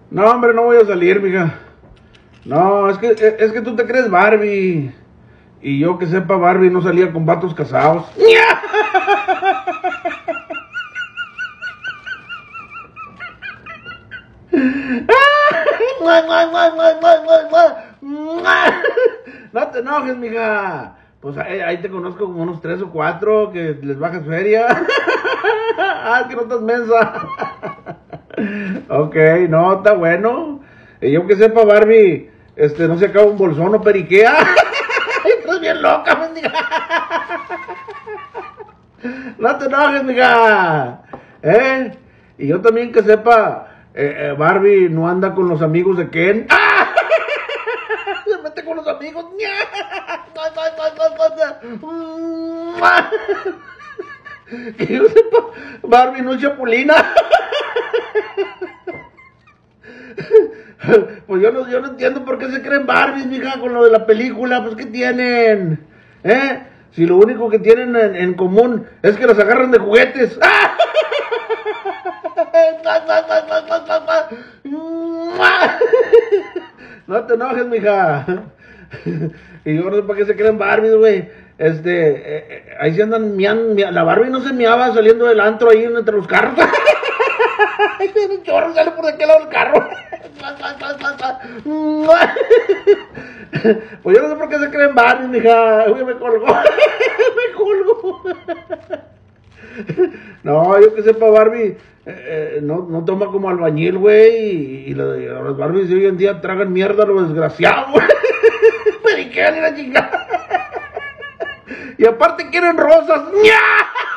No, hombre, no voy a salir, mija. No, es que tú te crees Barbie. Y yo que sepa, Barbie no salía con vatos casados. No te enojes, mija. Pues ahí te conozco como unos 3 o 4 que les bajas feria. Ah, es que no estás mensa. Ok, no, está bueno. Y yo que sepa, Barbie, no se acaba un bolsón o periquea. Estás bien loca, mendiga. No te enojes, mija. Y yo también que sepa, Barbie no anda con los amigos de Ken. ¡Ah! Se mete con los amigos. Que yo sepa, Barbie no es chapulina. Pues yo no entiendo por qué se creen Barbies, mija, con lo de la película. Pues ¿qué tienen? Si lo único que tienen en común es que las agarran de juguetes. No te enojes, mija. Y yo no sé por qué se creen Barbies, güey. Ahí se andan miando. La Barbie no se miaba saliendo del antro ahí entre los carros. Un chorro sale por aquel lado del carro. Pues yo no sé por qué se creen Barbies, mija. Uy, me colgó. Me colgó. No, yo que sepa, Barbie no toma como albañil, güey. Y las Barbies de hoy en día tragan mierda a lo desgraciado, güey. Periquean y la chingada. Y aparte quieren rosas. ¡Nya!